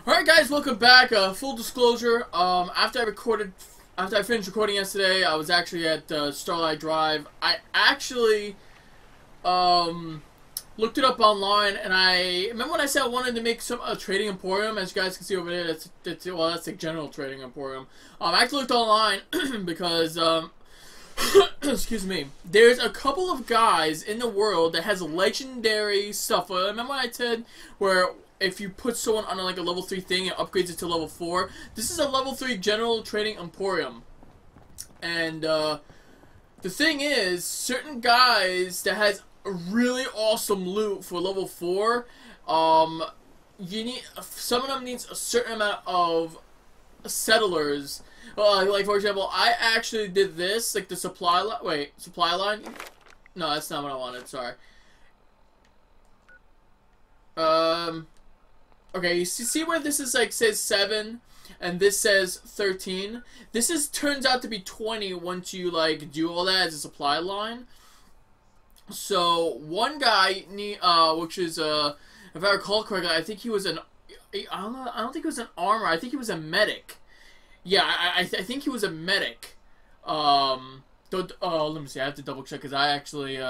Alright guys, welcome back. Full disclosure, after I finished recording yesterday, I was actually at StealthBlade Drive. I actually looked it up online, and I remember when I said I wanted to make a trading emporium. As you guys can see over there, that's the general trading emporium. I actually looked online because excuse me, there's a couple of guys in the world that has legendary stuff. Remember what I said where if you put someone on like a level 3 thing, it upgrades it to level 4. This is a level 3 general trading emporium. And the thing is, certain guys that has really awesome loot for level 4, some of them needs a certain amount of settlers. Like for example, I actually did this, like the supply line. Wait, supply line? No, that's not what I wanted. Sorry. Okay, you see where this is like says 7 and this says 13? This turns out to be 20 once you like do all that as a supply line. So one guy which is if I recall correctly, I think he was I don't think he was an armor, I think he was a medic. Yeah, I think he was a medic. Let me see, I have to double check because I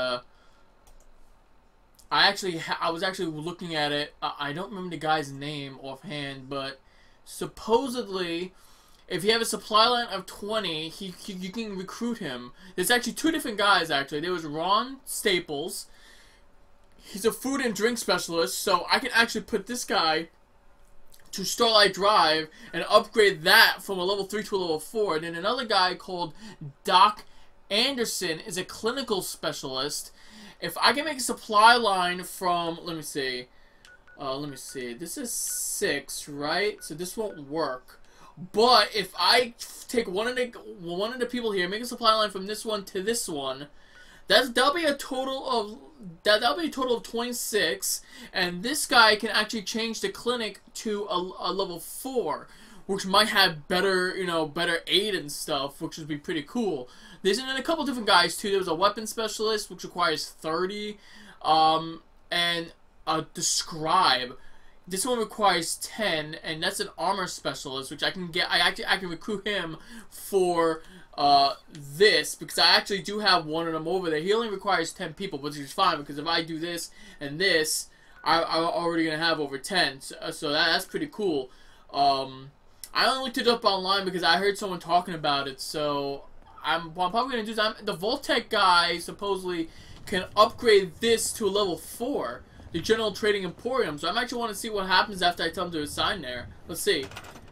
was actually looking at it. I don't remember the guy's name offhand, but supposedly, if you have a supply line of 20, you can recruit him. There's actually 2 different guys, actually. There was Ron Staples. He's a food and drink specialist, so I can actually put this guy to StealthBlade Drive and upgrade that from a level 3 to a level 4. And then another guy called Doc Anderson is a clinical specialist. If I can make a supply line from, let me see, this is 6, right? So this won't work. But if I take one of the people here, make a supply line from this one to this one, that'll be a total of 26, and this guy can actually change the clinic to a level 4, which might have better, better aid and stuff, which would be pretty cool. There's a couple different guys too. There's a weapon specialist, which requires 30, and the scribe. This one requires 10, and that's an armor specialist, which I can get. I can recruit him for this, because I actually do have one of them over there. He only requires 10 people, which is fine, because if I do this and this, I'm already gonna have over 10. So that's pretty cool. I only looked it up online because I heard someone talking about it, so what I'm probably going to do is the Voltec guy supposedly can upgrade this to a level 4, the General Trading Emporium, so I actually want to see what happens after I tell him to assign there. Let's see.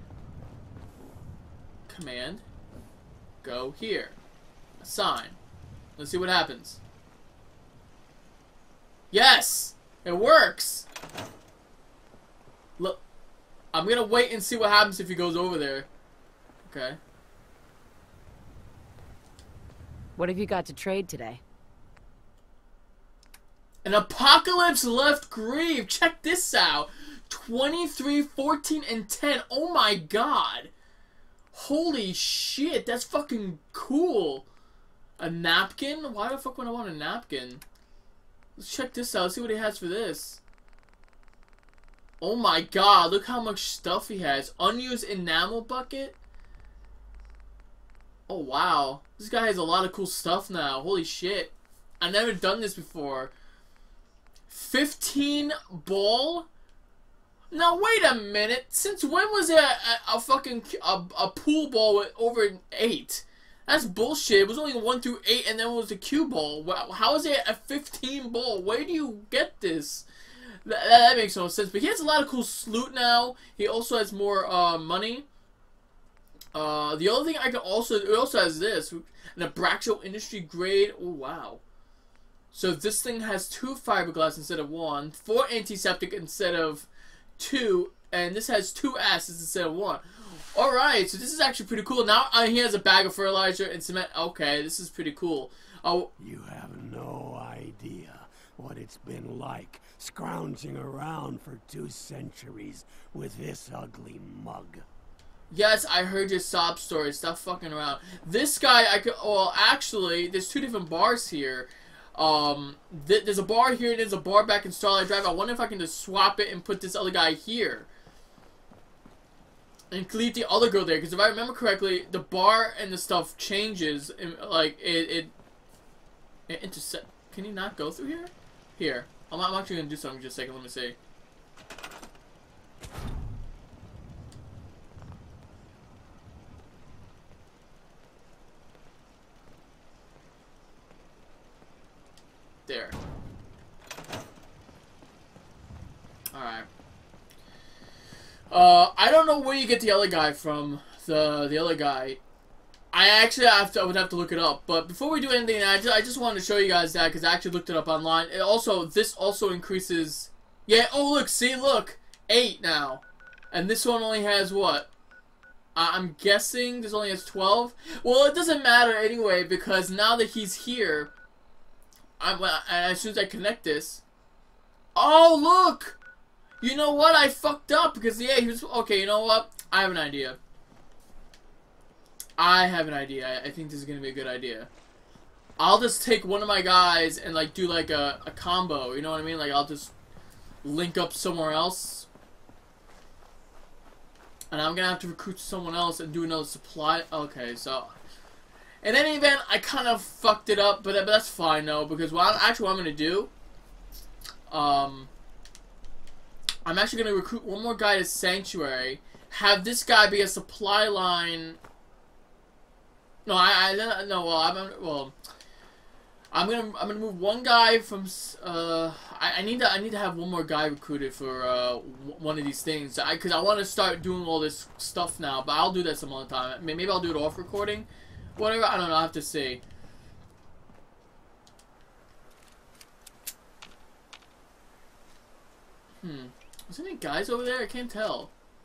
Command. Go here. Assign. Let's see what happens. Yes! It works! Look. I'm gonna wait and see what happens if he goes over there. Okay. What have you got to trade today? An Apocalypse Left Grieve. Check this out. 23, 14, and 10. Oh my god. Holy shit. That's fucking cool. A napkin? Why the fuck would I want a napkin? Let's check this out. Let's see what he has for this. Oh my god, look how much stuff he has. Unused enamel bucket? Oh wow. This guy has a lot of cool stuff now. Holy shit. I've never done this before. 15 ball? Now wait a minute. Since when was there a fucking pool ball with over 8? That's bullshit. It was only 1 through 8 and then it was a cue ball. How is there a 15 ball? Where do you get this? That makes no sense. But he has a lot of cool loot now. He also has more money. The other thing it also has this, an Abraxo Industry Grade. Oh wow. So this thing has 2 fiberglass instead of 1, 4 antiseptic instead of 2, and this has 2 acids instead of 1. Alright, so this is actually pretty cool. Now he has a bag of fertilizer and cement. Okay, this is pretty cool. You have no idea what it's been like scrounging around for 2 centuries with this ugly mug. Yes, I heard your sob story. Stop fucking around. This guy, well, actually, there's 2 different bars here. There's a bar here, there's a bar back in StealthBlade Drive. I wonder if I can just swap it and put this other guy here. and leave the other girl there, because if I remember correctly, the bar and the stuff changes, and, like, it intersect. Can you not go through here? Here. I'm actually going to do something just a second, let me see. There. Alright. I don't know where you get the other guy from. The other guy. I would have to look it up. But before we do anything, I just wanted to show you guys that because I actually looked it up online. This also increases. Yeah. Oh look, see, look, 8 now, and this one only has what? I'm guessing this only has 12. Well, it doesn't matter anyway because now that he's here, as soon as I connect this. Oh look! You know what? I fucked up because yeah, he was okay. You know what? I have an idea. I think this is gonna be a good idea. I'll just take one of my guys and like do like a combo. You know what I mean? Like I'll just link up somewhere else, and I'm gonna have to recruit someone else and do another supply. Okay, so in any event, I kind of fucked it up, but that's fine though because what I'm gonna do. I'm actually going to recruit one more guy to Sanctuary. Have this guy be a supply line. No, I'm gonna move one guy from. I need to have one more guy recruited for one of these things. Because I want to start doing all this stuff now. But I'll do that some other time. Maybe I'll do it off recording, whatever. I don't know. I have to see. Is there any guys over there? I can't tell.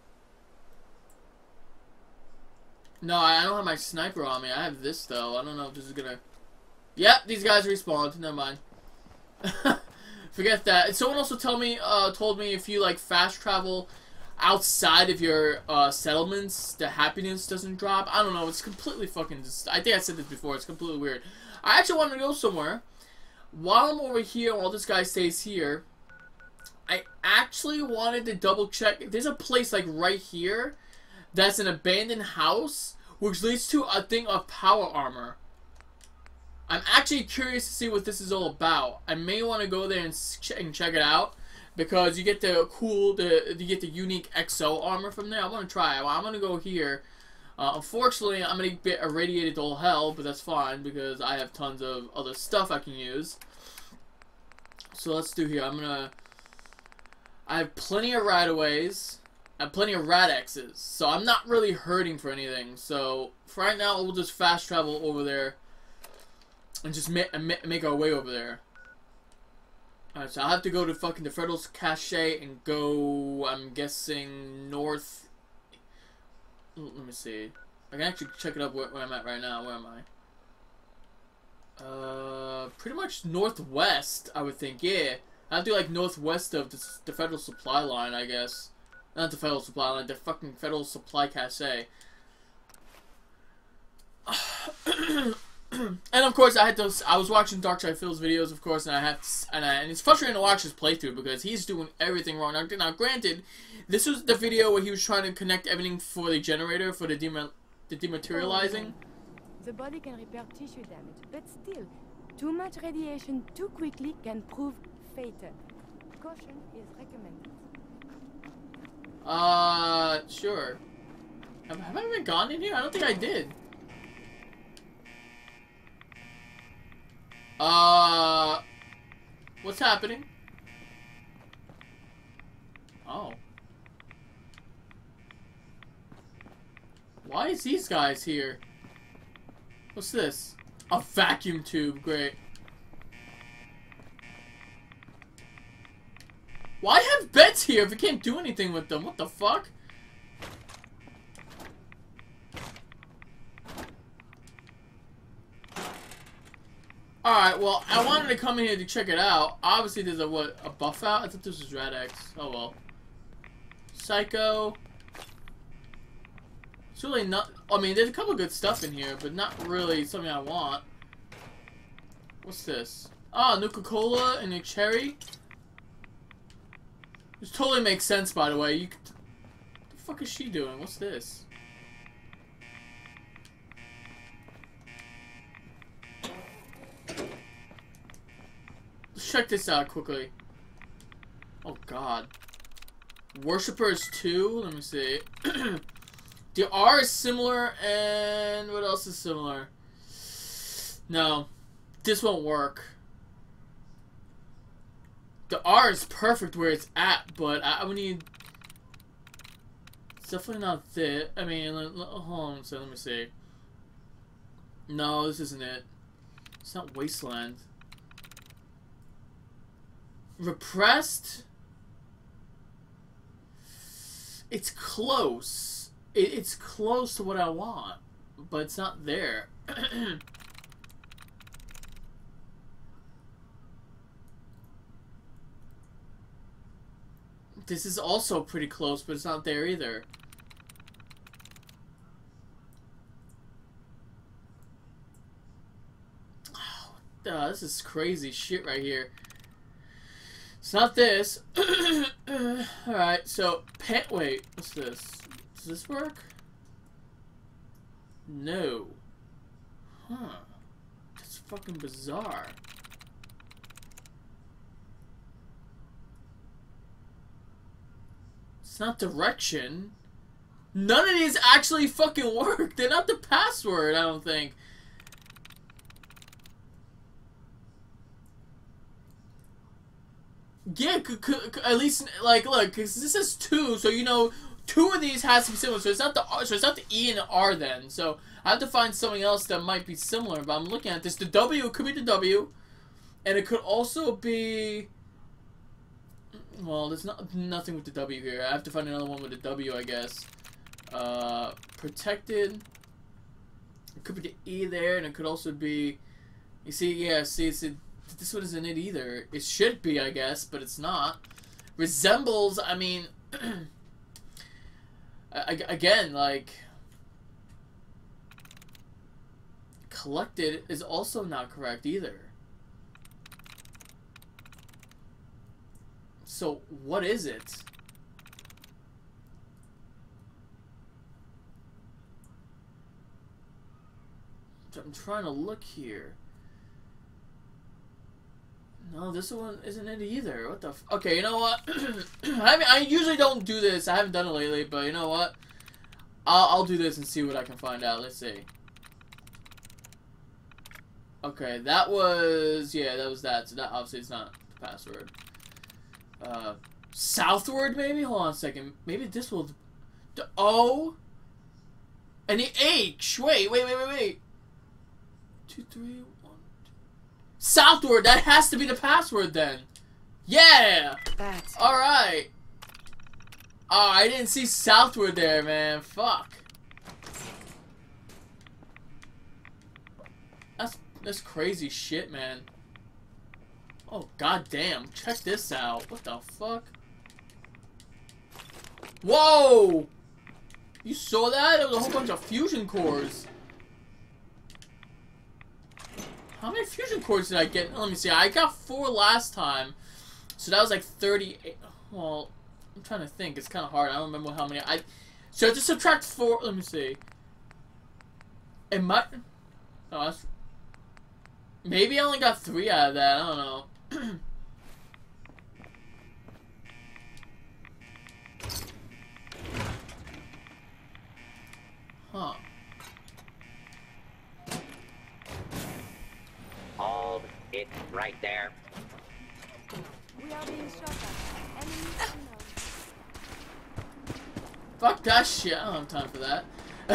No, I don't have my sniper on me. I have this, though. I don't know if this is gonna... Yep, these guys respawned. Never mind. Forget that. And someone also told me if you, like, fast travel outside of your settlements, the happiness doesn't drop. I don't know. It's completely fucking... I think I said this before. It's completely weird. I actually wanted to go somewhere. While I'm over here, while this guy stays here... I actually wanted to double check. There's a place like right here that's an abandoned house which leads to a thing of power armor. I'm actually curious to see what this is all about. I may want to go there and check it out because you get you get the unique XO armor from there. I want to try it. I'm going to go here. Unfortunately, I'm going to get irradiated to all hell, but that's fine because I have tons of other stuff I can use. So let's do here. I have plenty of Radaways. I have plenty of Radexes. So I'm not really hurting for anything. So for right now, we'll just fast travel over there. And just make our way over there. Alright, so I'll have to go to fucking the Federal's Cache and go, I'm guessing, north. Let me see. I can actually check it up where I'm at right now. Where am I? Pretty much northwest, I would think. Yeah. I have to do like northwest of the Federal Supply Line, I guess. Not the Federal Supply Line, the fucking Federal Supply Cache. And of course, I was watching Darkside Phil's videos, of course, and and it's frustrating to watch his playthrough because he's doing everything wrong. Now, granted, this was the video where he was trying to connect everything for the generator for the dematerializing. The body can repair tissue damage, but still, too much radiation too quickly can prove fatal. Caution is recommended. Sure. Have I even gone in here? I don't think I did. What's happening? Oh. Why is these guys here? What's this? A vacuum tube, great. Why have beds here if we can't do anything with them? What the fuck? Alright, well, I wanted to come in here to check it out. Obviously, there's a buff out? I thought this was Radex. Oh, well. Psycho. It's really not... I mean, there's a couple of good stuff in here, but not really something I want. What's this? Ah, Nuka-Cola and a cherry. This totally makes sense, by the way. fuck is she doing? What's this? Let's check this out quickly. Oh god. Worshippers 2? Let me see. The R is similar, and what else is similar? No. This won't work. The R is perfect where it's at, but I would need... It's definitely not this. I mean, hold on, so let me see. No, this isn't it. It's not Wasteland. Repressed? It's close. It's close to what I want, but it's not there. This is also pretty close, but it's not there either. Oh, this is crazy shit right here. It's not this. Alright, so, wait, what's this? Does this work? No. Huh. That's fucking bizarre. It's not direction. None of these actually fucking work. They're not the password, I don't think. Yeah, at least, like, look, because this is 2, so you know, 2 of these has to be similar. So it's not the R, so it's not the E and the R then. So I have to find something else that might be similar. But I'm looking at this. The W, it could be the W, and it could also be. Well, there's nothing with the W here. I have to find another one with the W, I guess. Protected. It could be the E there, and it could also be. You see, yeah, see, this one isn't it either. It should be, I guess, but it's not. Resembles, I mean, again, like, collected is also not correct either. So, what is it? I'm trying to look here. No, this one isn't it either. What the f— okay, you know what? I usually don't do this. I haven't done it lately, but you know what? I'll do this and see what I can find out. Let's see. Okay, that was... yeah, that was that. So that obviously is not the password. Southward, maybe? Hold on a second. Maybe this will... the O? And the H! Wait. 2, 3, 1... Southward! That has to be the password then! Yeah! That's... alright! Oh, I didn't see Southward there, man. Fuck. That's crazy shit, man. Oh, goddamn. Check this out. What the fuck? Whoa! You saw that? It was a whole bunch of fusion cores. How many fusion cores did I get? Let me see. I got 4 last time. So that was like 38. Well, I'm trying to think. It's kind of hard. I don't remember how many. So to subtract 4. Let me see. It might... oh, that's... maybe I only got 3 out of that. I don't know. Huh. Hold it right there. We are being shot at. Enemy unknown. Fuck that shit. I don't have time for that.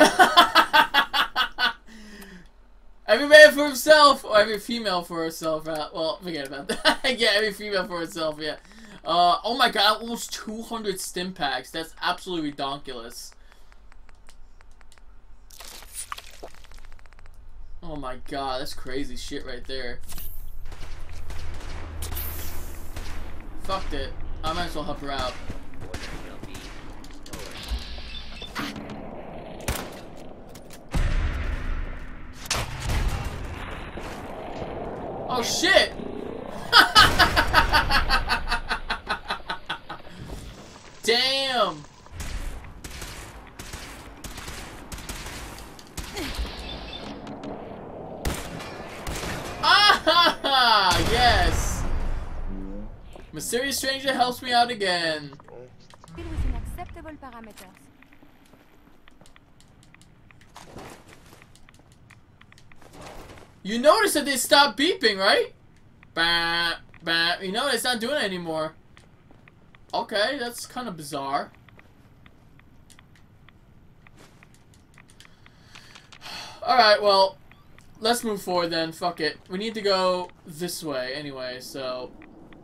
Every man for himself, or every female for herself. Well, forget about that. Yeah, every female for herself. Yeah. Oh my god, almost 200 stim packs. That's absolutely redonkulous. Oh my god, that's crazy shit right there. Fucked it. I might as well help her out. Oh shit! Damn! mysterious stranger helps me out again. Still within acceptable parameters. You notice that they stopped beeping, right? Bah, bah. You know it's not doing it anymore. Okay, that's kind of bizarre. Alright, well, let's move forward then. Fuck it. We need to go this way anyway, so...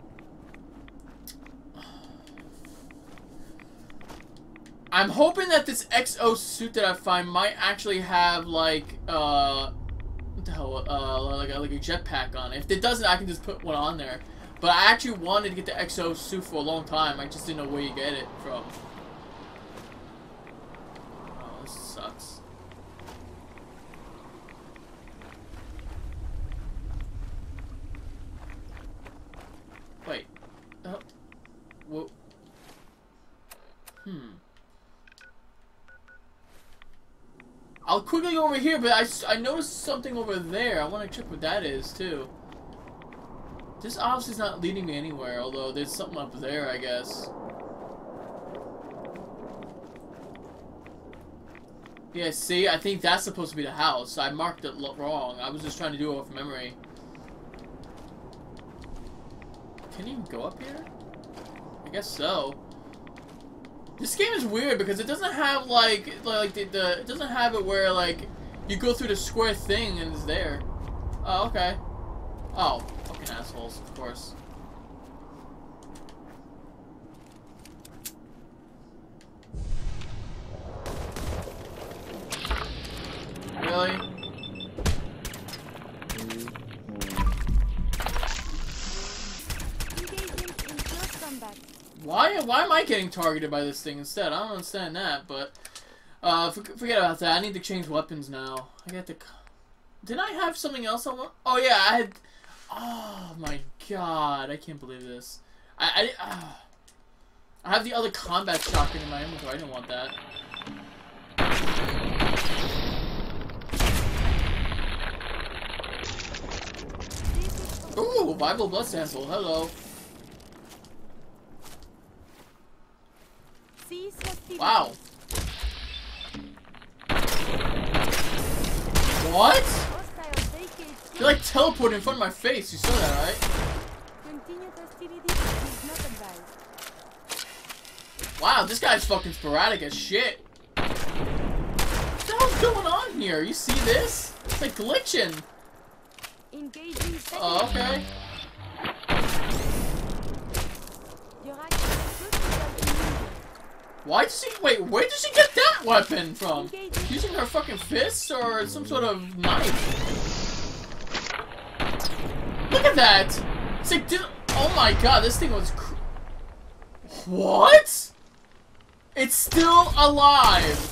I'm hoping that this XO suit that I find might actually have, like, what the hell, like a jetpack on it. If it doesn't, I can just put one on there. But I actually wanted to get the XO suit for a long time. I just didn't know where you get it from. Oh, this sucks. Wait. Whoa. I'll quickly go over here, but I noticed something over there. I want to check what that is, too. This obviously is not leading me anywhere, although there's something up there, I guess. Yeah, see? I think that's supposed to be the house. I marked it wrong. I was just trying to do it off memory. Can you even go up here? I guess so. This game is weird because it doesn't have like it doesn't have it where like you go through the square thing and it's there. Oh, okay. Oh, fucking assholes, of course. Really? Why am I getting targeted by this thing instead? I don't understand that, but forget about that. I need to change weapons now. I got to. Did I have something else I want? Oh yeah, I had. Oh my god, I can't believe this. I have the other combat shotgun in my inventory. I didn't want that. Ooh, viable blood sample. Hello. Wow. What? You're like teleporting in front of my face. You saw that, right? Wow, this guy's fucking sporadic as shit. What the hell's going on here? You see this? It's like glitching. Oh, okay. Why does she wait? Where did she get that weapon from? Using her fucking fists or some sort of knife? Look at that! It's like, oh my god, this thing was. What? It's still alive.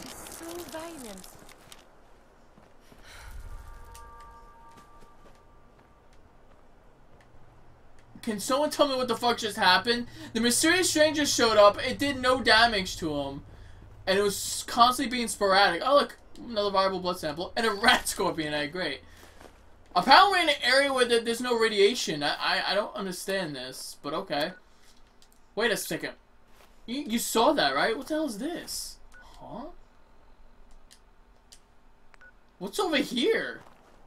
Can someone tell me what the fuck just happened? The mysterious stranger showed up, it did no damage to him. And it was constantly being sporadic. Oh look, another viable blood sample. And a rat scorpion egg, great. Apparently we're in an area where there's no radiation. I don't understand this, but okay. Wait a second. You saw that, right? What the hell is this? Huh? What's over here?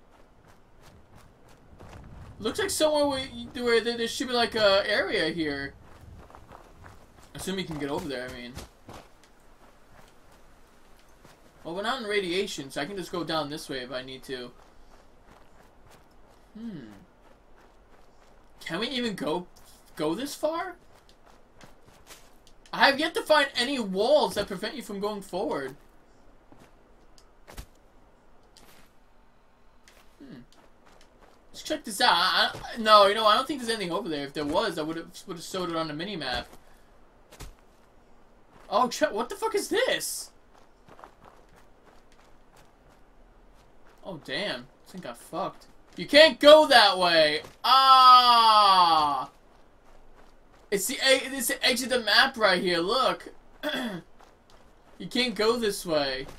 Looks like somewhere where there should be like a area here. Assuming you can get over there, I mean. Well, we're not in radiation, so I can just go down this way if I need to. Can we even go this far? I have yet to find any walls that prevent you from going forward. Let's check this out. No, you know, I don't think there's anything over there. If there was, I would have showed it on the mini-map. Oh, what the fuck is this? Oh, damn. This thing got fucked. You can't go that way. Ah! It's the edge of the map right here. Look. You can't go this way.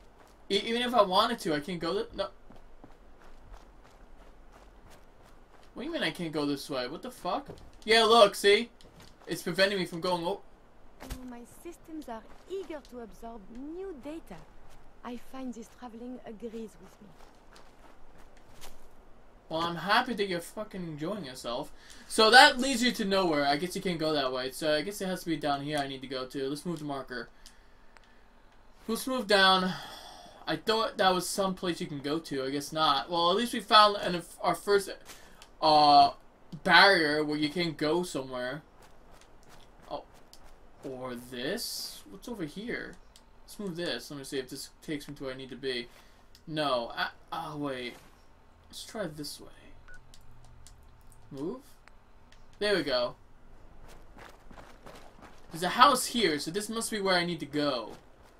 Even if I wanted to, I can't go. No. What do you mean I can't go this way? What the fuck? Yeah, look, see? It's preventing me from going over. Oh, my systems are eager to absorb new data. I find this traveling agrees with me. Well, I'm happy that you're fucking enjoying yourself. So that leads you to nowhere. I guess you can't go that way. So I guess it has to be down here I need to go to. Let's move the marker. Let's move down. I thought that was some place you can go to. I guess not. Well, at least we found our first barrier where you can't go somewhere. Oh, or this? What's over here? Let's move this. Let me see if this takes me to where I need to be. No. Oh, wait. Let's try it this way. Move. There we go. There's a house here, so this must be where I need to go.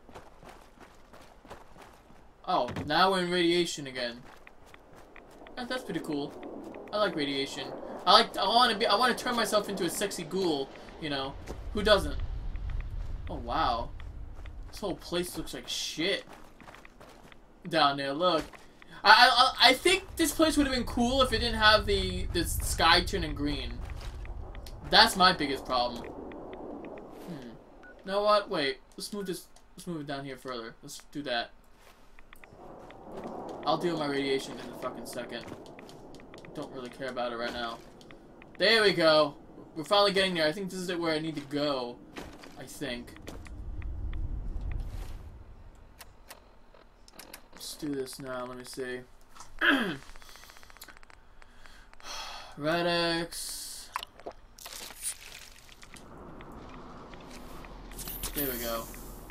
Oh, now we're in radiation again. That's pretty cool. I like radiation. I want to turn myself into a sexy ghoul, you know. Who doesn't? Oh wow. This whole place looks like shit. Down there, look. I think this place would have been cool if it didn't have the sky turning green. That's my biggest problem. You know what? Wait. Let's move it down here further. Let's do that. I'll deal with my radiation in a fucking second. Don't really care about it right now. There we go. We're finally getting there. I think this is it where I need to go. I think. Let's do this now. Let me see. Red X. There we go.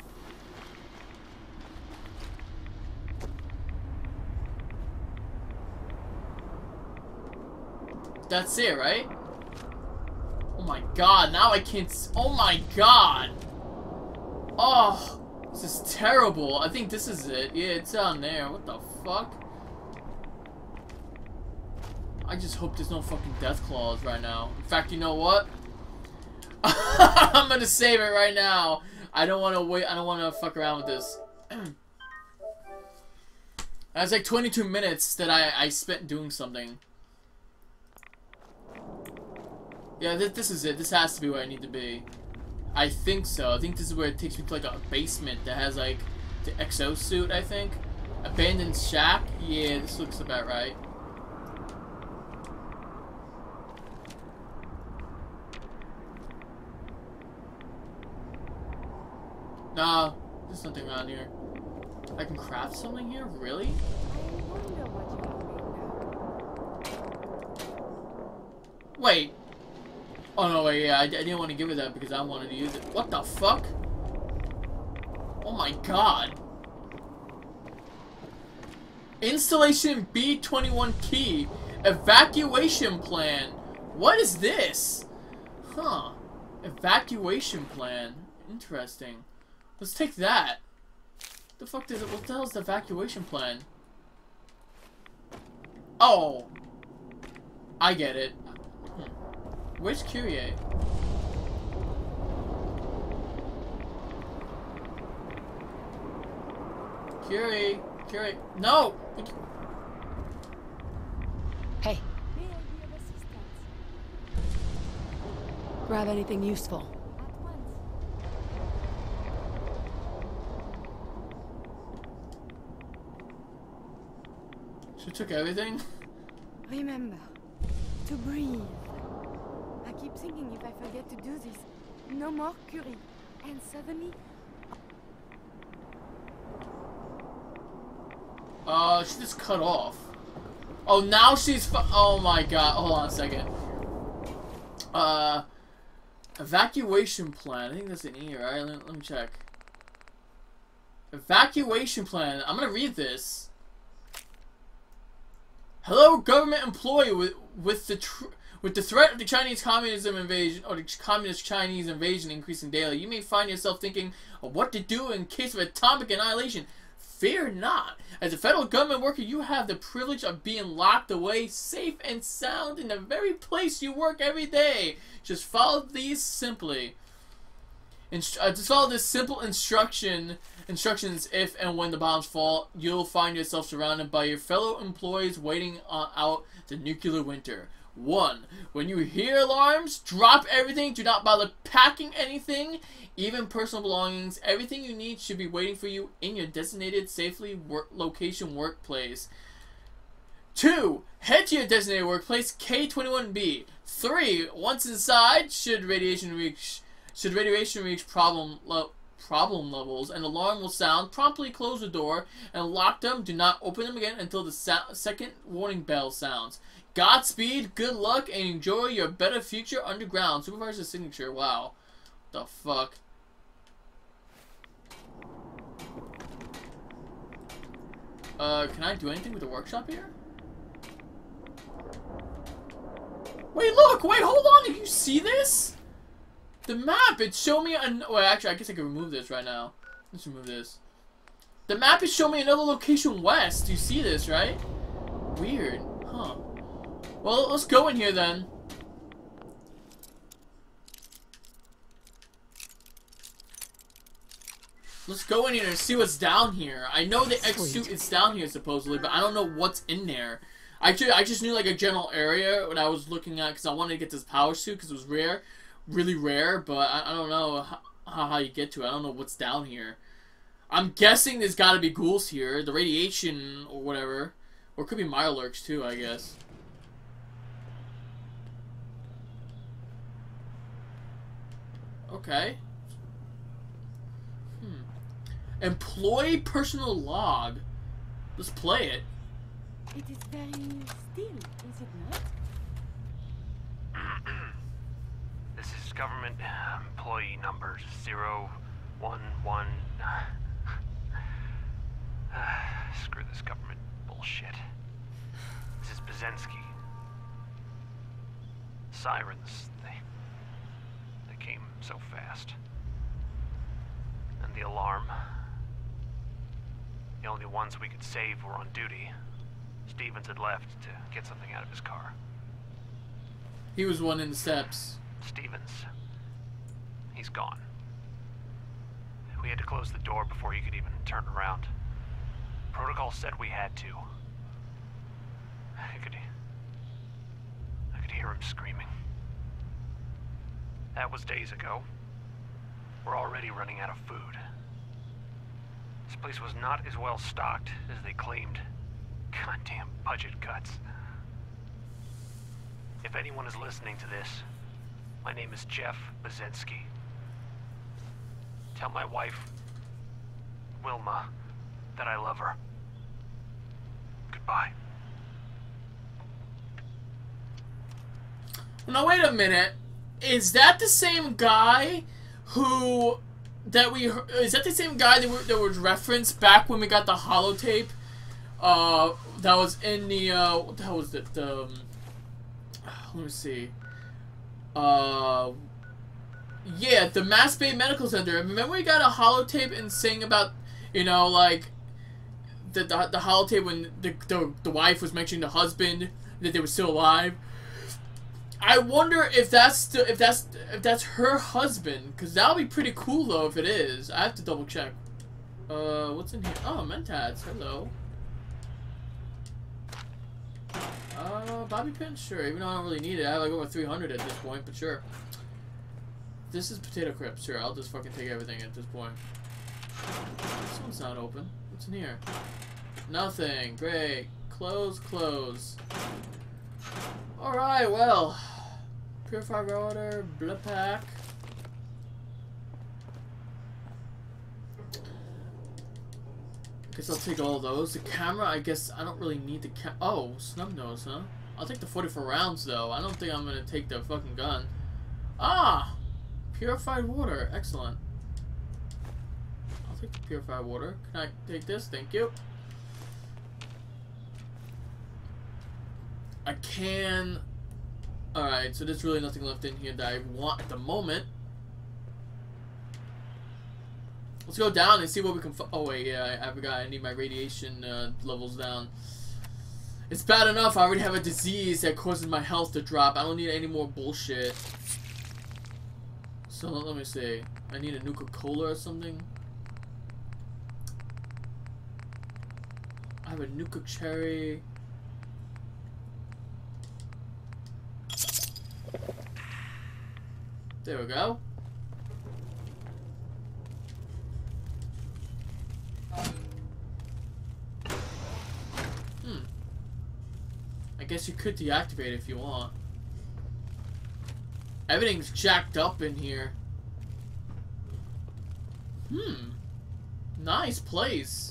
That's it, right? Oh my god, now I can't oh my god! Oh, this is terrible. I think this is it. Yeah, it's down there. What the fuck? I just hope there's no fucking death claws right now. In fact, you know what? I'm gonna save it right now. I don't want to wait. I don't want to fuck around with this. That's like 22 minutes that I spent doing something. Yeah, this is it. This has to be where I need to be. I think so. I think this is where it takes me to like a basement that has like the exosuit, I think. Abandoned shack? Yeah, this looks about right. No, there's nothing around here. I can craft something here? Really? I wonder what you have made now. Wait. Oh no, wait, yeah, I didn't want to give it that because I wanted to use it. What the fuck? Oh my god. Installation B21 key. Evacuation plan. What is this? Huh. Evacuation plan. Interesting. Let's take that. What the hell is the evacuation plan? Oh. I get it. Where's Kyrie? Kyrie! No! Hey, May I be of assistance? grab anything useful. At once. She took everything? Remember to breathe. I keep thinking if I forget to do this, no more Curie. And suddenly, She just cut off. Oh, now she's oh my god. Hold on a second. Evacuation plan. I think that's an E, right? Let me check. Evacuation plan. I'm gonna read this. Hello, government employee. With the threat of the Chinese communism invasion, or the communist Chinese invasion increasing daily, you may find yourself thinking of what to do in case of atomic annihilation. Fear not. As a federal government worker, you have the privilege of being locked away, safe and sound, in the very place you work every day. Just follow these simply. Just follow this simple instructions. If and when the bombs fall, you'll find yourself surrounded by your fellow employees waiting out the nuclear winter. 1. When you hear alarms, drop everything. Do not bother packing anything, even personal belongings. Everything you need should be waiting for you in your designated safely location workplace. 2. Head to your designated workplace, K21B. 3. Once inside, should radiation reach problem levels, an alarm will sound. Promptly close the door and lock them. Do not open them again until the second warning bell sounds. Godspeed, good luck, and enjoy your better future underground. Supervisor's signature. Wow. The fuck. Can I do anything with the workshop here? Wait, look! Wait, hold on! Did you see this? The map, it's showing me well, actually, I guess I can remove this right now. Let's remove this. The map is showing me another location west. Do you see this, right? Weird. Huh. Well, let's go in here then. Let's go in here and see what's down here. I know the X suit is down here supposedly, but I don't know what's in there. I just knew like a general area when I was looking at, because I wanted to get this power suit because it was rare. Really rare, but I don't know how you get to it. I don't know what's down here. I'm guessing there's got to be ghouls here. The radiation or whatever. Or it could be Mirelurks too, I guess. Okay. Employee personal log. Let's play it. It is very still, is it not? This is government employee number 011. Screw this government bullshit. This is Bazensky. Sirens, they came so fast. And the alarm. The only ones we could save were on duty. Stevens had left to get something out of his car. He was one in the steps. Stevens. He's gone. We had to close the door before he could even turn around. Protocol said we had to. I could hear him screaming. That was days ago. We're already running out of food. This place was not as well stocked as they claimed. Goddamn budget cuts. If anyone is listening to this, my name is Jeff Bazensky. Tell my wife, Wilma, that I love her. Goodbye. Now wait a minute. Is that the same guy who is that the same guy that was referenced back when we got the holotape? That was in the what the hell was it? Let me see. Yeah, the Mass Bay Medical Center. Remember we got a holotape and saying about, you know, like the holotape when the wife was mentioning the husband that they were still alive. I wonder if that's her husband, because that'll be pretty cool though if it is. I have to double check. What's in here? Oh, Mentats. Hello. Bobby pin? Sure, even though I don't really need it. I have like over 300 at this point, but sure. This is potato crisp. Sure, I'll just fucking take everything at this point. This one's not open. What's in here? Nothing. Great. Close, close. Alright, well. Purified water, blood pack. Guess I'll take all those. The camera, I guess I don't really need the oh, snub nose, huh? I'll take the 44 rounds though. I don't think I'm gonna take the fucking gun. Ah! Purified water. Excellent. I'll take the purified water. Can I take this? Thank you. I can... Alright, so there's really nothing left in here that I want at the moment. Let's go down and see what we can... Oh, wait, yeah, I forgot. I need my radiation levels down. It's bad enough I already have a disease that causes my health to drop. I don't need any more bullshit. So, let me see. I need a Nuka-Cola or something. I have a Nuka Cherry. There we go. I guess you could deactivate it if you want. Everything's jacked up in here. Nice place.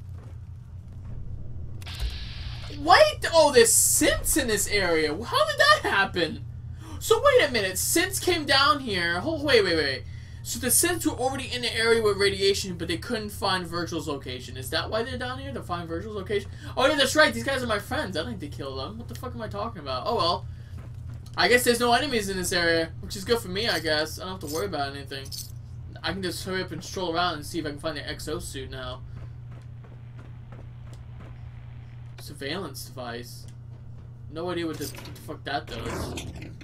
Wait! Oh, there's synths in this area. How did that happen? So wait a minute. Synths came down here. Oh, wait. So the synths were already in the area with radiation, but they couldn't find Virgil's location. Is that why they're down here? To find Virgil's location? Oh yeah, that's right. These guys are my friends. I don't need to kill them. What the fuck am I talking about? Oh well. I guess there's no enemies in this area, which is good for me, I guess. I don't have to worry about anything. I can just hurry up and stroll around and see if I can find the exosuit now. Surveillance device. No idea what the fuck that does.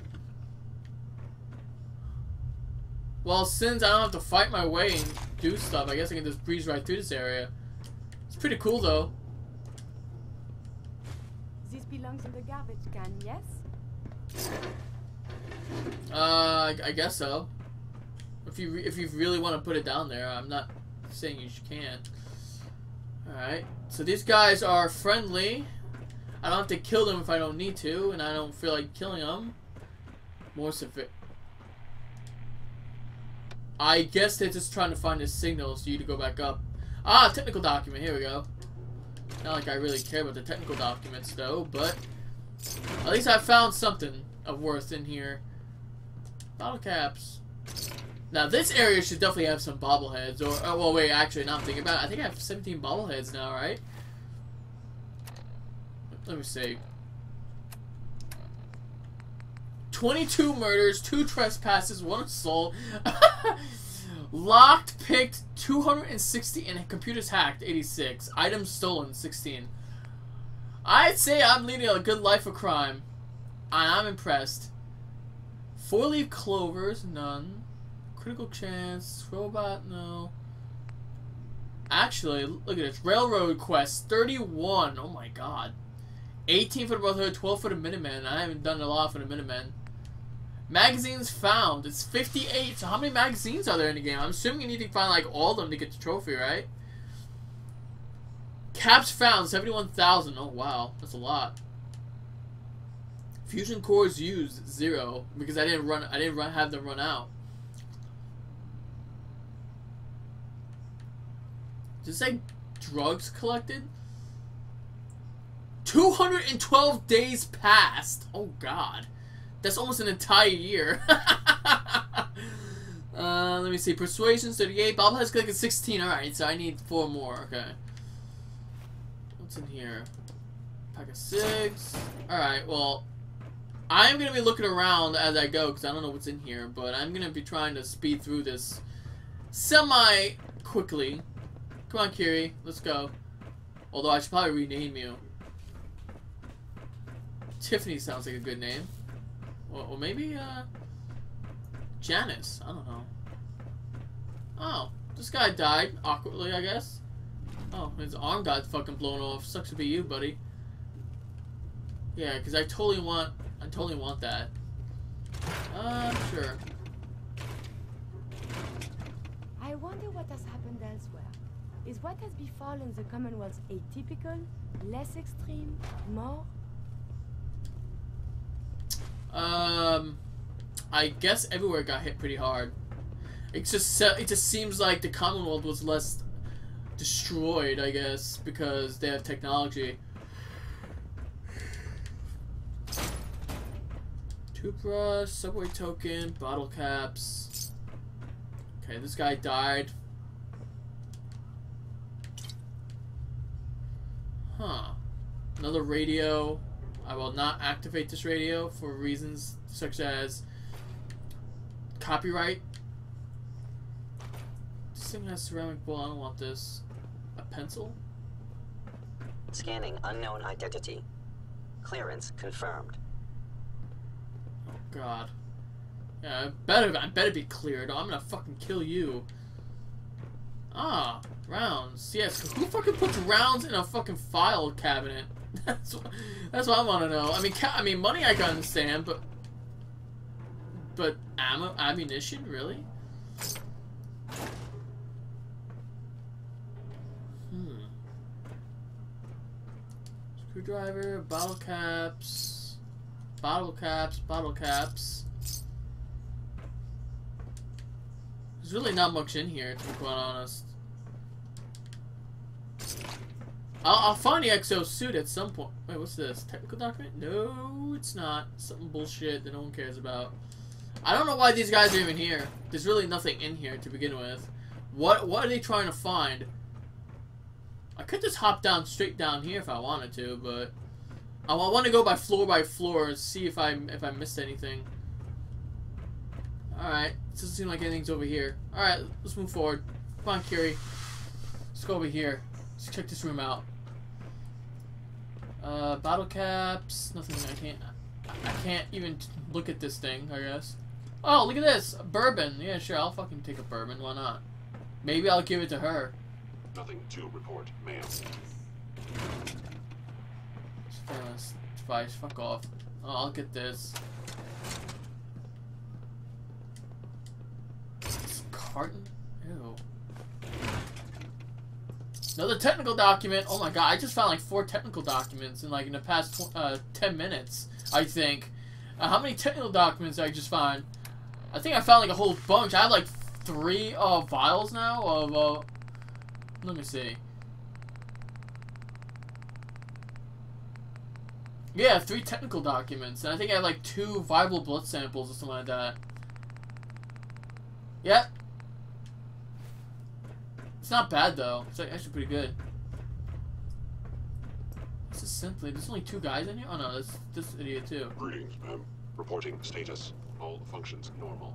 Well, since I don't have to fight my way and do stuff, I guess I can just breeze right through this area. It's pretty cool, though. This belongs in the garbage can, yes? I guess so. If you really want to put it down there, I'm not saying you can't. Alright, so these guys are friendly. I don't have to kill them if I don't need to, and I don't feel like killing them. More severe. I guess they're just trying to find a signal so you to go back up. Ah, technical document. Here we go. Not like I really care about the technical documents, though, but at least I found something of worth in here. Bottle caps. Now, this area should definitely have some bobbleheads. Or, oh, well, wait, actually, now I'm thinking about it. I think I have 17 bobbleheads now, right? Let me see. 22 murders, 2 trespasses, 1 assault. Locked, picked, 260, and computers hacked, 86. Items stolen, 16. I'd say I'm leading a good life of crime. I'm impressed. 4-leaf clovers, none. Critical chance, robot, no. Actually, look at this. Railroad quest, 31. Oh my god. 18 for the Brotherhood, 12 for the Minutemen. I haven't done a lot for the Minutemen. Magazines found. It's 58. So how many magazines are there in the game? I'm assuming you need to find like all of them to get the trophy, right? Caps found, 71,000. Oh wow, that's a lot. Fusion cores used, 0, because I didn't have them run out. Does it say drugs collected? 212 days passed. Oh god. That's almost an entire year. Let me see. Persuasion, 38. Bobblehead's collected 16. Alright, so I need 4 more. Okay. What's in here? Pack of 6. Alright, well, I'm going to be looking around as I go because I don't know what's in here, but I'm going to be trying to speed through this semi-quickly. Come on, Kiri. Let's go. Although I should probably rename you. Tiffany sounds like a good name. Or maybe, Janice. I don't know. Oh, this guy died awkwardly, I guess. Oh, his arm got fucking blown off. Sucks to be you, buddy. Yeah, because I totally want that. Sure. I wonder what has happened elsewhere. Is what has befallen the Commonwealth atypical, less extreme, more? I guess everywhere got hit pretty hard. It just seems like the Commonwealth was less destroyed, I guess, because they have technology. Toothbrush, subway token, bottle caps. Okay, this guy died. Huh. Another radio. I will not activate this radio for reasons such as copyright. This thing has ceramic bowl. I don't want this. A pencil? Scanning unknown identity. Clearance confirmed. Oh god. Yeah, I better be cleared. I'm gonna fucking kill you. Ah, rounds. Yes, who fucking puts rounds in a fucking file cabinet? That's what I want to know. I mean, money I can understand, but ammunition, really? Screwdriver, bottle caps, bottle caps, bottle caps. There's really not much in here, to be quite honest. I'll find the exo suit at some point. Wait, what's this? Technical document? No, it's not. Something bullshit that no one cares about. I don't know why these guys are even here. There's really nothing in here to begin with. What are they trying to find? I could just hop down straight down here if I wanted to, but I want to go by floor and see if I missed anything. Alright, it doesn't seem like anything's over here. Alright, let's move forward. Come on, Curie. Let's go over here. Let's check this room out. Bottle caps. Nothing. I can't even look at this thing, I guess. Oh, look at this. A bourbon. Yeah, sure. I'll fucking take a bourbon. Why not? Maybe I'll give it to her. Nothing to report, ma'am. Surveillance device. Fuck off. Oh, I'll get this. This carton? Ew. Another technical document. Oh my god, I just found like 4 technical documents in the past 10 minutes, I think. How many technical documents did I just find? I think I found like a whole bunch. I have like 3 vials now of let me see. Yeah, 3 technical documents. And I think I have like 2 viable blood samples or something like that. Yep. It's not bad though. It's like actually pretty good. This is simply. There's only 2 guys in here. Oh no, that's this idiot too. Greetings, ma'am. Reporting status. All functions normal.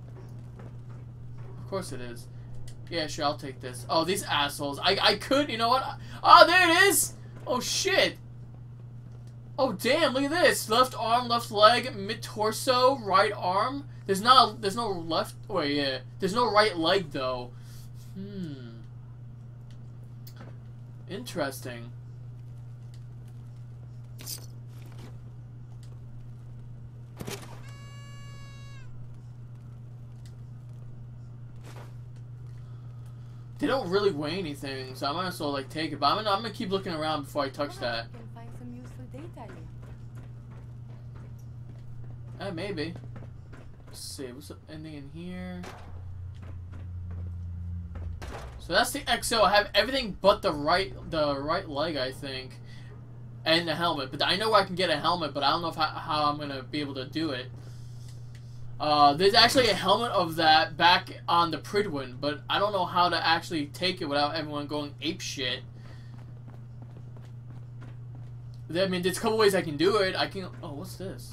Of course it is. Yeah, sure. I'll take this. Oh, these assholes. I could. You know what? Oh, there it is. Oh shit. Oh damn! Look at this. Left arm, left leg, mid torso, right arm. There's no left. Wait, yeah. There's no right leg though. Interesting. They don't really weigh anything, so I might as well like take it. But I'm gonna keep looking around before I touch that. You can find some useful data here. Maybe. Let's see. What's anything in here? So that's the XO. I have everything but the right leg, I think, and the helmet. But I know I can get a helmet, but I don't know how I'm gonna be able to do it. There's actually a helmet of that back on the Pridwin, but I don't know how to actually take it without everyone going apeshit. I mean, there's a couple ways I can do it. I can. Oh, what's this?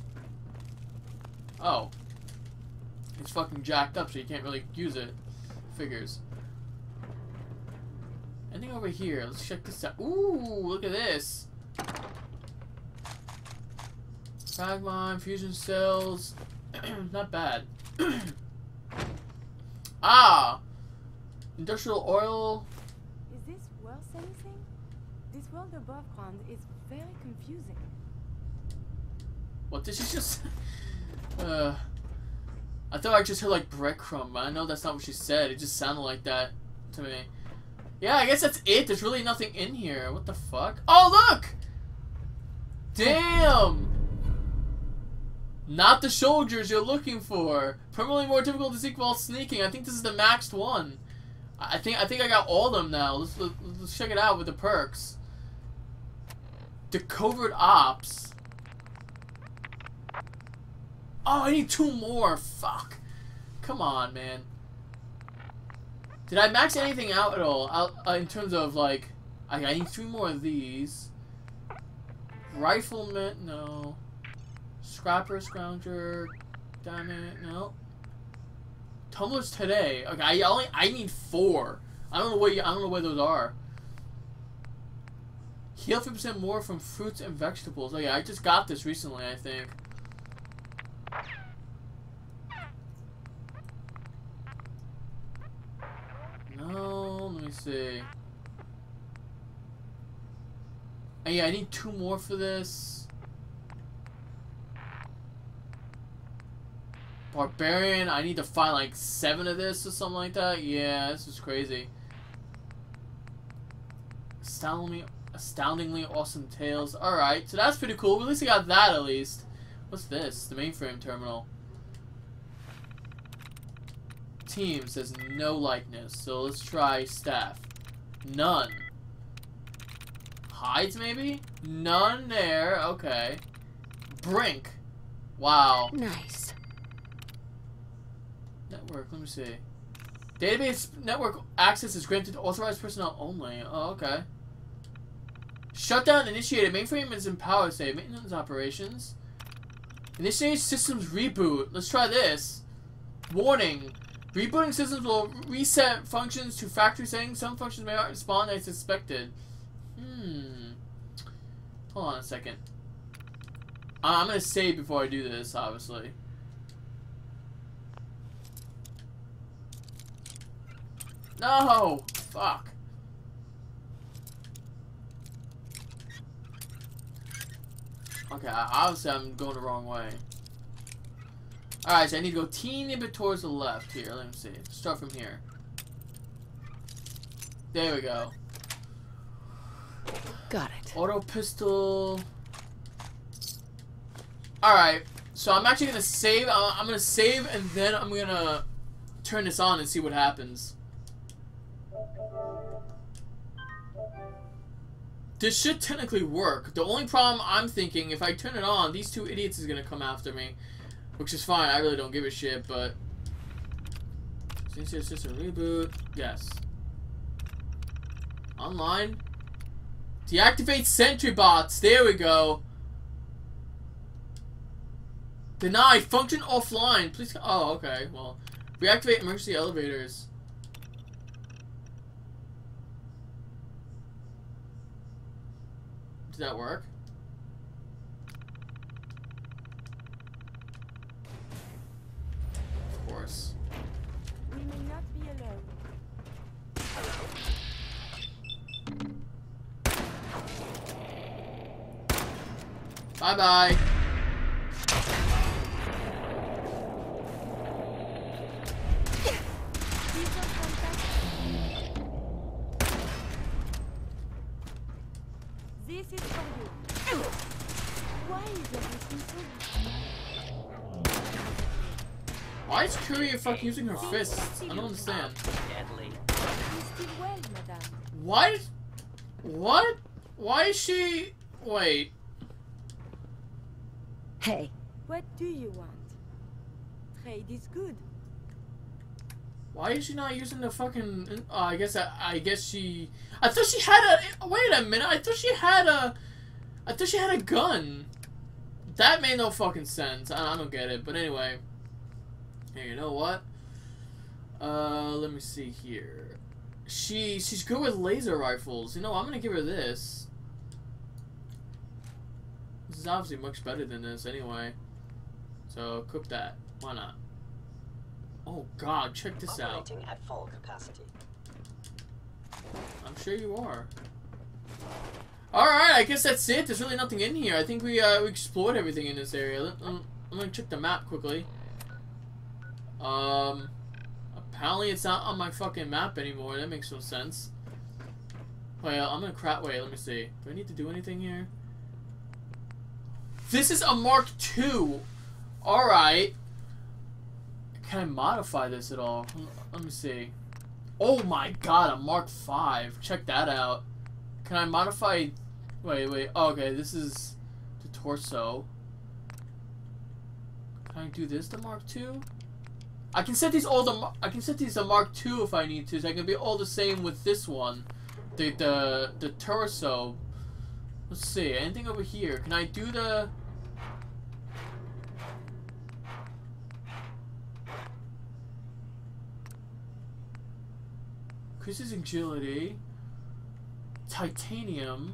Oh, it's fucking jacked up, so you can't really use it. Figures. Anything over here? Let's check this out. Ooh, look at this. Frag mine, fusion cells. Not bad. Ah! Industrial oil. Is this worth anything? This world above ground is very confusing. What did she just I thought I just heard like breadcrumb, but I know that's not what she said. It just sounded like that to me. Yeah, I guess that's it. There's really nothing in here. What the fuck? Oh, look! Damn! Not the soldiers you're looking for. Permanently more difficult to seek while sneaking. I think this is the maxed one. I think I got all of them now. Let's check it out with the perks. The covert ops. Oh, I need 2 more. Fuck. Come on, man. Did I max anything out at all? In terms of, like... I need 3 more of these. Rifleman, no. Scrapper, Scrounger, Diamond, no. Tumblers today. Okay, I need 4. I don't know where those are. Heal 50% more from fruits and vegetables. Oh yeah, I just got this recently, I think. No, let me see. Oh, yeah, I need 2 more for this. Barbarian, I need to find like 7 of this or something like that. Yeah, this is crazy. Astoundingly awesome tales. Alright, so that's pretty cool. At least I got that at least. What's this? The mainframe terminal. Team says no likeness, so let's try staff. None. Hides maybe? None there, okay. Brink. Wow. Nice. Network, let me see. Database network access is granted to authorized personnel only. Oh, okay. Shutdown initiated. Mainframe is in power save. Maintenance operations. Initiate systems reboot. Let's try this. Warning. Rebooting systems will reset functions to factory settings. Some functions may not respond as expected. Hold on a second. I'm gonna save before I do this, obviously. No! Fuck. Okay, obviously I'm going the wrong way. Alright, so I need to go teeny bit towards the left here. Let me see. Start from here. There we go. Got it. Auto pistol. Alright, so I'm actually going to save. I'm going to save and then I'm going to turn this on and see what happens. This should technically work. The only problem I'm thinking, if I turn it on, these 2 idiots is going to come after me. Which is fine, I really don't give a shit, but... Sincere system reboot. Yes. Online. Deactivate sentry bots. There we go. Deny. Function offline. Please... Oh, okay. Well, reactivate emergency elevators. Did that work? Of course. We may not be alone. Bye-bye. This is for you. Why is everything so... Why is Courier fucking using her fists? I don't understand. Deadly. You still well, madame. Why? What? Why is she... Wait. Hey. What do you want? Trade is good. Why is she not using the fucking... I guess she... I thought she had a... Wait a minute. I thought she had a gun. That made no fucking sense. I don't get it. But anyway. Hey, you know what? Let me see here. She's good with laser rifles. You know, I'm gonna give her this. This is obviously much better than this anyway. So, cook that. Why not? Oh god, check this out. Operating at full capacity. I'm sure you are. Alright, I guess that's it. There's really nothing in here. I think we explored everything in this area. I'm gonna check the map quickly. Apparently it's not on my fucking map anymore. That makes no sense. Wait, I'm gonna wait, let me see. Do I need to do anything here? This is a Mark II! Alright. Can I modify this at all? Let me see. Oh my god, a Mark V. Check that out. Can I modify... Wait. Oh, okay, this is the torso. Can I do this to Mark II? I can set these all to... I can set these to Mark II if I need to, so I can be all the same with this one. The torso. Let's see, anything over here? Can I do the... Increases agility. Titanium.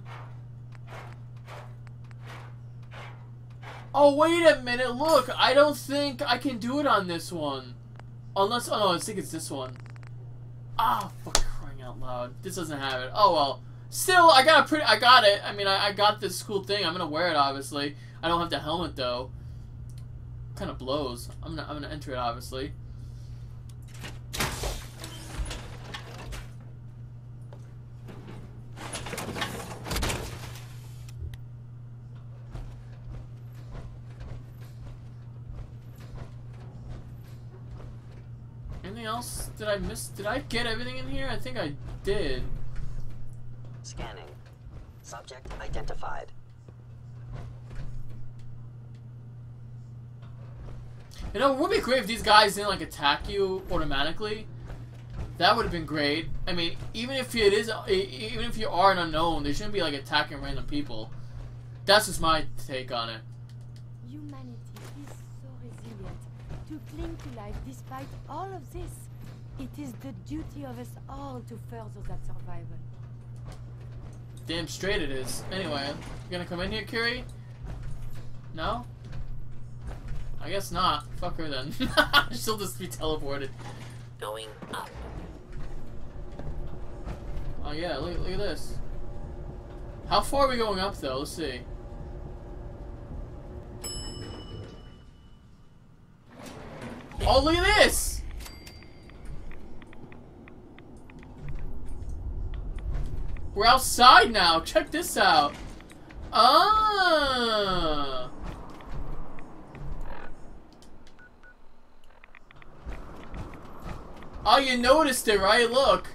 Oh, wait a minute, look! I don't think I can do it on this one. Unless, oh no, I think it's this one. Ah, fuck, crying out loud. This doesn't have it. Oh well. Still, I got it. I mean, I got this cool thing. I'm gonna wear it, obviously. I don't have the helmet, though. kind of blows. I'm gonna enter it, obviously. Anything else? Did I miss? Did I get everything in here? I think I did. Scanning. Subject identified. You know, it would be great if these guys didn't like attack you automatically. That would have been great. I mean, even if you are an unknown, they shouldn't be like attacking random people. That's just my take on it. Humanity is so resilient to cling to life despite all of this. It is the duty of us all to further that survival. Damn straight it is. Anyway, you gonna come in here, Curie? No? I guess not. Fuck her then. She'll just be teleported. Going up. Oh yeah, look at this. How far are we going up though? Let's see. Oh, look at this! We're outside now. Check this out. Ah. Oh, you noticed it, right? Look.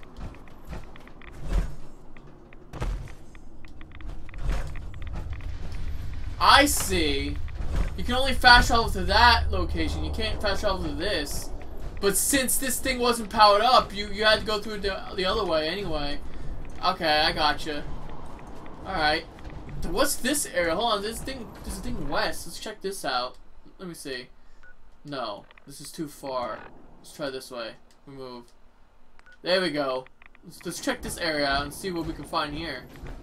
I see. You can only fast travel to that location. You can't fast travel to this. But since this thing wasn't powered up, you had to go through the other way anyway. Okay, I gotcha. Alright. What's this area? Hold on, there's a thing west. Let's check this out. Let me see. No, this is too far. Let's try this way. We move. There we go. Let's check this area out and see what we can find here.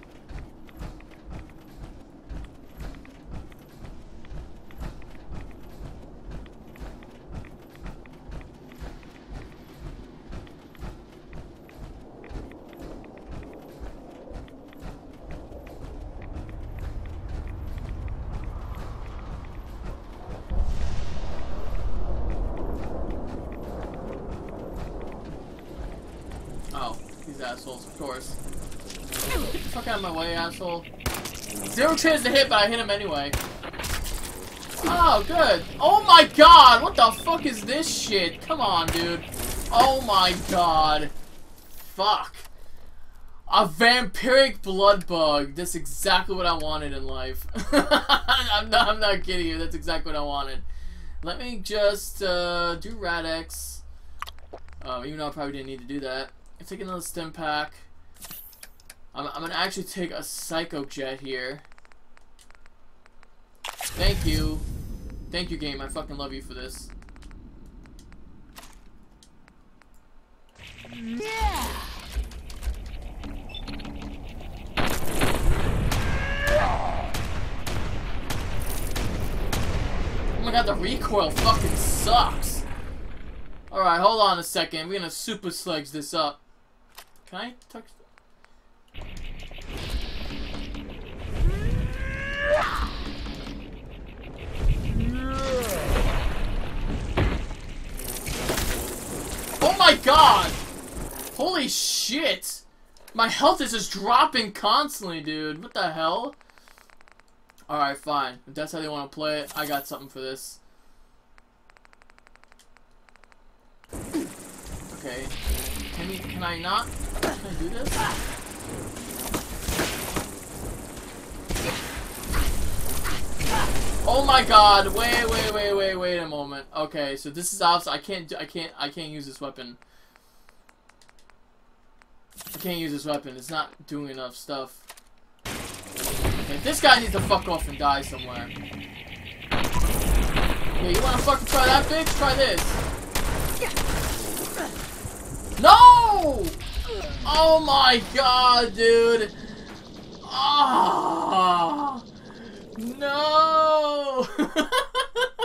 Assholes, of course. Get the fuck out of my way, asshole. 0 chance to hit, but I hit him anyway. Oh, good. Oh my god! What the fuck is this shit? Come on, dude. Oh my god. Fuck. A vampiric blood bug. That's exactly what I wanted in life. I'm not kidding you. That's exactly what I wanted. Let me just do Rad-X. Even though I probably didn't need to do that. Let's take another stim pack. I'm gonna actually take a Psycho Jet here. Thank you. Thank you, game. I fucking love you for this. Yeah. Oh my god, the recoil fucking sucks. Alright, hold on a second. We're gonna super slugs this up. Can I touch? Oh my god! Holy shit! My health is just dropping constantly, dude. What the hell? Alright, fine. If that's how they want to play it, I got something for this. Okay. Can I not? Can I do this? Oh my god! Wait a moment. Okay, so this is obvious. I can't use this weapon. I can't use this weapon. It's not doing enough stuff. Okay, this guy needs to fuck off and die somewhere. Yeah, you wanna fucking try that, bitch? Try this. No! Oh my god, dude! Ah! No!